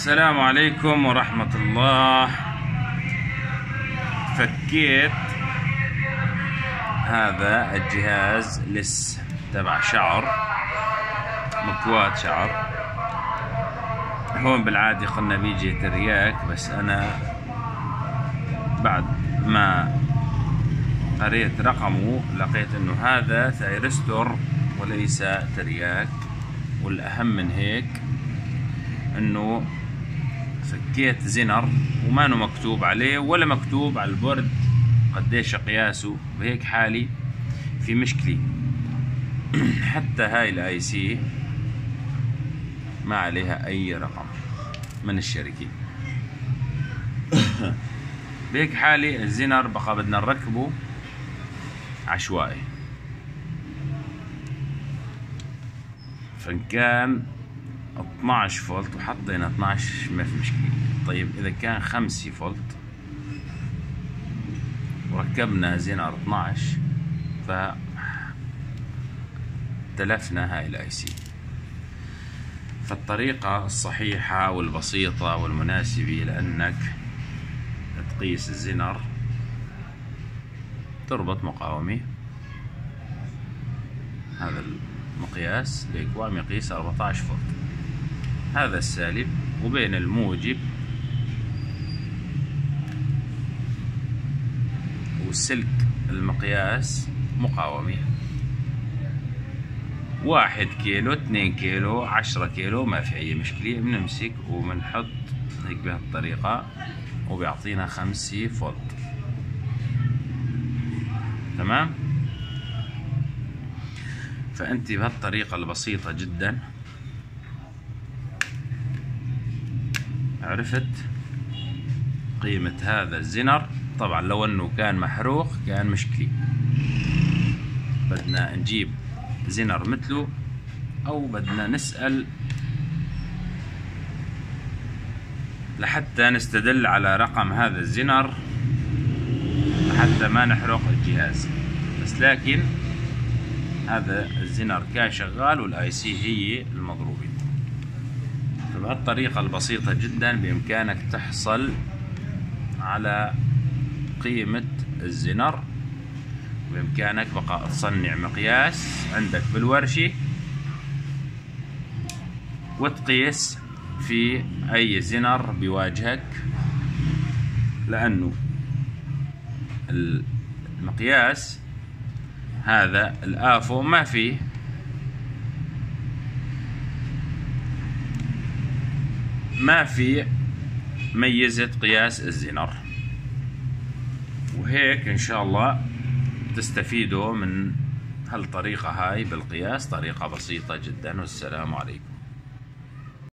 السلام عليكم ورحمة الله. فكيت هذا الجهاز لس تبع شعر، مكواة شعر. هون بالعادة قلنا بيجي ترياك، بس أنا بعد ما قريت رقمه لقيت إنه هذا ثايرستور وليس ترياك. والأهم من هيك إنه فكيت زنر وما انه مكتوب عليه ولا مكتوب على البورد قديش قياسه. بهيك حالي في مشكلة. حتى هاي الاي سي ما عليها اي رقم من الشركة. بهيك حالي الزنر بقى بدنا نركبه عشوائي. فان كان 12 فولت وحطينا 12 ما في مشكلة. طيب إذا كان 5 فولت وركبنا زنر 12 فتلفنا هاي الاي سي. فالطريقة الصحيحة والبسيطة والمناسبة لأنك تقيس الزنر، تربط مقاومة، هذا المقياس بيكوام يقيس 14 فولت، هذا السالب، وبين الموجب والسلك المقياس مقاومة 1 كيلو 2 كيلو 10 كيلو ما في أي مشكلة. بنمسك وبنحط هيك بهالطريقة وبيعطينا 5 فولت. تمام. فأنت بهالطريقة البسيطة جدا عرفت قيمة هذا الزنر. طبعا لو انه كان محروق كان مشكلة، بدنا نجيب زنر مثله او بدنا نسأل لحتى نستدل على رقم هذا الزنر حتى ما نحرق الجهاز. بس لكن هذا الزنر كان شغال والاي سي هي المضروبة. فبهالطريقة البسيطة جدا بإمكانك تحصل على قيمة الزنر، بإمكانك بقى تصنع مقياس عندك بالورشة وتقيس في أي زنر بيواجهك، لأنه المقياس هذا الآفو ما فيه ميزة قياس الزنر. وهيك إن شاء الله تستفيدوا من هالطريقة هاي بالقياس، طريقة بسيطة جدا. والسلام عليكم.